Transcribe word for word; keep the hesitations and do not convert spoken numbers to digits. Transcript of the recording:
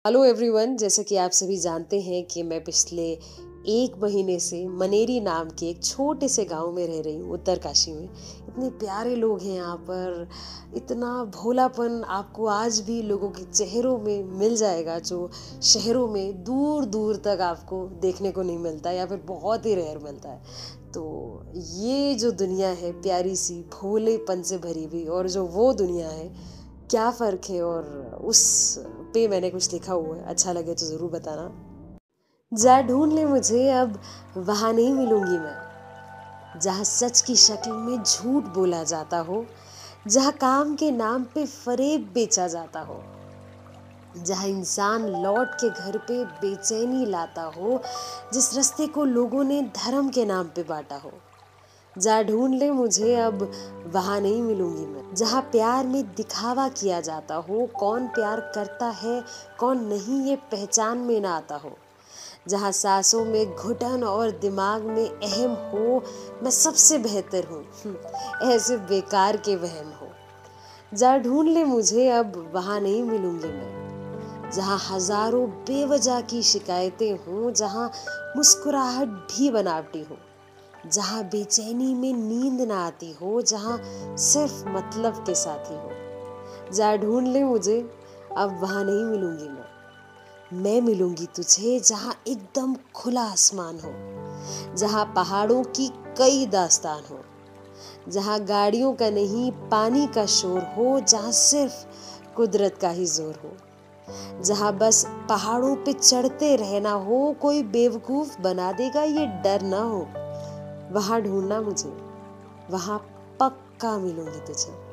Hello everyone, जैसे कि आप सभी जानते हैं कि मैं पिछले एक महीने से मनेरी नाम के एक छोटे से गांव में रह रही हूँ, उत्तरकाशी में। इतने प्यारे लोग हैं यहाँ पर, इतना भोलापन आपको आज भी लोगों के चेहरों में मिल जाएगा, जो शहरों में दूर दूर तक आपको देखने को नहीं मिलता या फिर बहुत ही रेयर मिलता है। तो ये जो दुनिया है प्यारी सी, भोलेपन से भरी हुई, और जो वो दुनिया है, क्या फ़र्क है, और उस पे मैंने कुछ लिखा हुआ है। अच्छा लगे तो ज़रूर बताना। जा ढूंढ ले मुझे, अब वहाँ नहीं मिलूंगी मैं, जहाँ सच की शक्ल में झूठ बोला जाता हो, जहाँ काम के नाम पे फरेब बेचा जाता हो, जहाँ इंसान लौट के घर पे बेचैनी लाता हो, जिस रास्ते को लोगों ने धर्म के नाम पे बांटा हो। जा ढूंढ ले मुझे, अब वहाँ नहीं मिलूंगी मैं, जहाँ प्यार में दिखावा किया जाता हो, कौन प्यार करता है कौन नहीं ये पहचान में ना आता हो, जहाँ सांसों में घुटन और दिमाग में अहम हो मैं सबसे बेहतर हूँ, ऐसे बेकार के वहम हो। जा ढूंढ ले मुझे, अब वहाँ नहीं मिलूंगी मैं, जहाँ हजारों बेवजह की शिकायतें हों, जहाँ मुस्कुराहट भी बनावटी हो, जहाँ बेचैनी में नींद ना आती हो, जहाँ सिर्फ मतलब के साथी हो। जा ढूंढ ले मुझे, अब वहाँ नहीं मिलूंगी मैं मैं मिलूंगी तुझे जहाँ एकदम खुला आसमान हो, जहाँ पहाड़ों की कई दास्तान हो, जहाँ गाड़ियों का नहीं पानी का शोर हो, जहाँ सिर्फ कुदरत का ही जोर हो, जहाँ बस पहाड़ों पे चढ़ते रहना हो, कोई बेवकूफ बना देगा ये डर ना हो। वहाँ ढूंढना मुझे, वहाँ पक्का मिलूंगी तुझे।